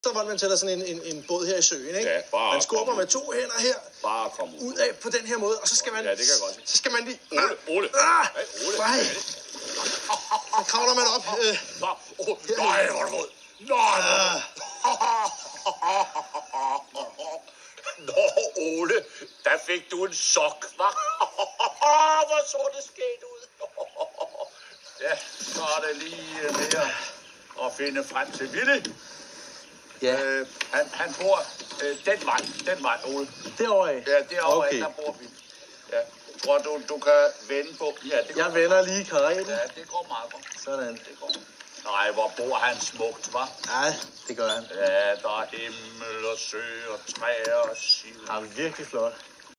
Så var man tæller sådan en båd her i søen, ikke? Ja, bare man skubber med 2 hænder her. Bare kom ud af på den her måde, og så skal man... Ja, det kan jeg godt. Så skal man lige... Ole. Nej. Så kravler man op. Nej, hvor er du mod. Nej, Nå, Ole, der fik du en sok, hva'? Hvor så det sket ud. Ja, så er det lige mere at finde frem til Ville. Ja. Han bor den vej, Ole. Derovre af? Ja, derovre af, der bor vi. Ja. Tror du kan vende på? Ja, det jeg vender lige kareten. Ja, det går meget godt. Sådan. Det går. Nej, hvor bor han smukt, hva'? Ja, det gør han. Ja, der er himmel og sø og træer og sild. Han er virkelig flot.